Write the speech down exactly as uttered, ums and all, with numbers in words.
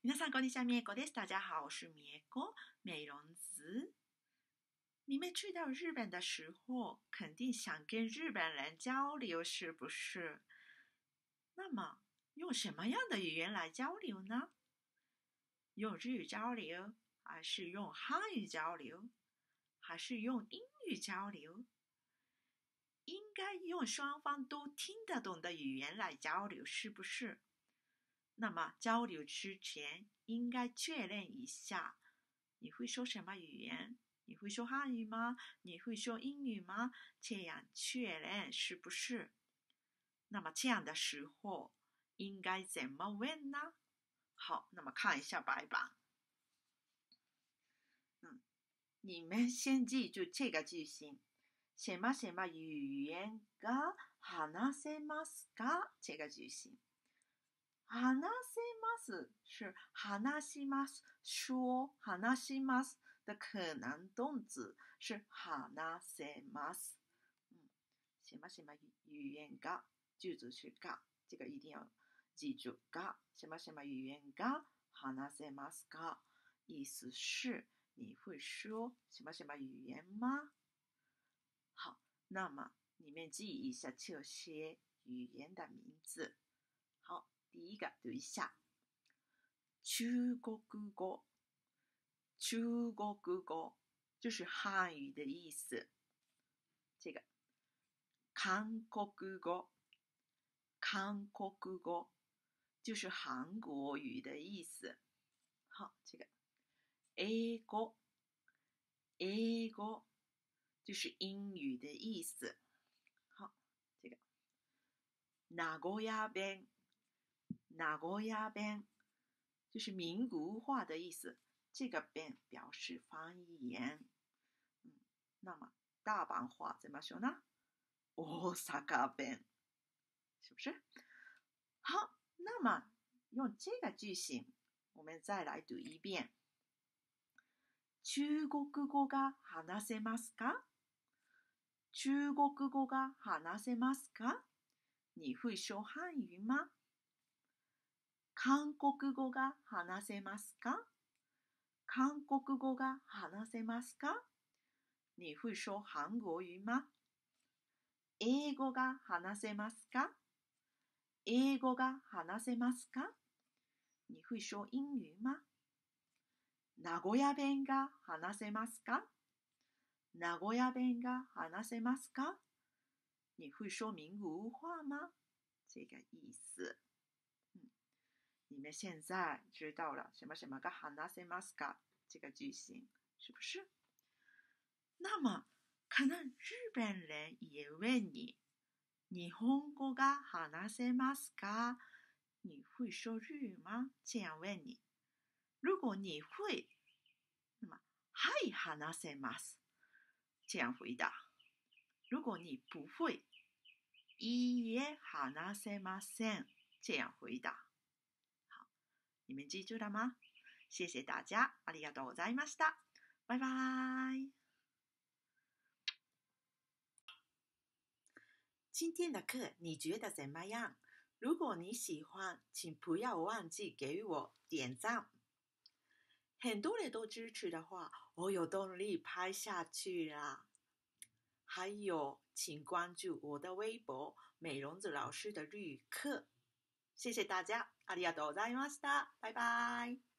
皆さんこんにちは，米果です。大家好，我是米果美容子。你们去到日本的时候，肯定想跟日本人交流，是不是？那么用什么样的语言来交流呢？用日语交流，还是用汉语交流，还是用英语交流？应该用双方都听得懂的语言来交流，是不是？那么交流之前应该确认一下，你会说什么语言？你会说汉语吗？你会说英语吗？这样确认是不是？那么这样的时候应该怎么问呢？好，那么看一下白板。嗯，你们先记住这个句型。什么什么语言が話せますか？这个句型。話せます是話します说話します的可能动词是話せます嗯，什么什么语言が句子是が这个一定要记住が什么什么语言が話せますか意思是你会说什么什么语言吗？好，那么你们记一下这些语言的名字。好，第一个读一下中国語中国語就是汉语的意思。这个韓国語韓国語就是韩国语的意思。好，这个英語英語就是英语的意思。好，这个名古屋弁名古屋弁就是名古屋话的意思。这个弁表示方言。嗯，那么大阪话怎么说呢？大阪弁，是不是？好，那么用这个句型，我们再来读一遍。中国語が話せますか？中国語が話せますか？你会说汉语吗？韓国語が話せますか？韓国語が話せますか？你会说韩国语吗？英語が話せますか？英語が話せますか？你会说英语吗？名古屋弁が話せますか？名古屋弁が話せますか？你会说名古屋话吗？这个意思。嗯，你们现在知道了什么什么が話せますか这个句型，是不是？那么可能日本人也问你，日本語が話せますか？你会说日语吗？这样问你。如果你会，那么はい、話せます。这样回答。如果你不会，いいえ、話せません。这样回答。好，你们记住了吗？谢谢大家，ありがとうございました。拜拜。今天的课你觉得怎么样？如果你喜欢，请不要忘记给我点赞。很多人都支持的话，我有动力拍下去啦。还有，请关注我的微博美容子老师的日语课。谢谢大家，ありがとうございました。拜拜。